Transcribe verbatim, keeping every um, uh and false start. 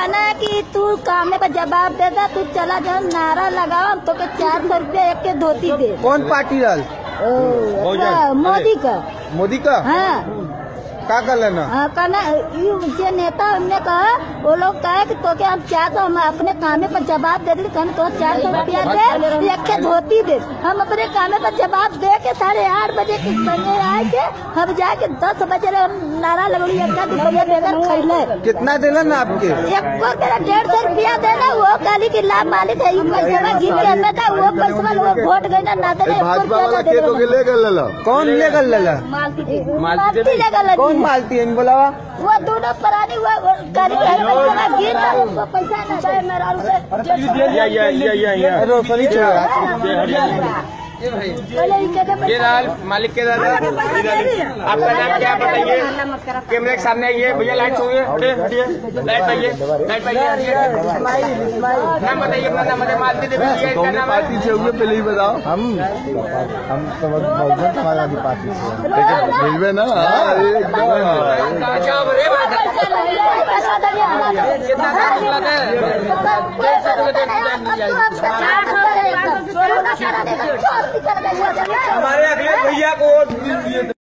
कहना है कि तू काम का जवाब दे दा, तू चला जा नारा लगाओ तो के चार सौ रूपया एक के धोती दे। कौन पार्टी रल? मोदी का। मोदी का? हाँ का कर लेना? हाँ कहना ये नेता हमने कहा, वो लोग कहे कि तो के हम चाहते हम अपने कामे पर जवाब दे दे, कहने तो चार सौ रुपया दे एक के धोती दे। हम अपने कामे पर जवाब दे के साढ़े आठ बजे के संगे आए के हम जाके दस बजे हम नारा लगली एक रुपया देकर खैले। कितना देना ना आपके? एक को डेढ़ सौ रुपया देना, वो कहली की लाभ मालिक है पैसा गिन के हमें था, वो पैसा वो वोट गई ना ना दे। कौन लेकर लेला? मालती लेकर कौन मालती है बोलावा? वो दोनों प्राणी वो गिर पैसा न जाए मेरा रोशनी ये लाल मालिक के दादा, आपका नाम क्या बताइए? कैमरे के सामने आइए भैया, लाइट छूइए, लाइट पाइए, लाइट पाइए, नाम बताइए अपना नाम बताइए। मालती देवी पार्टी से हुए पहले ही बताओ। हम हम बहुजन समाजवादी पार्टी से मिलवे ना हमारे अगले भैया को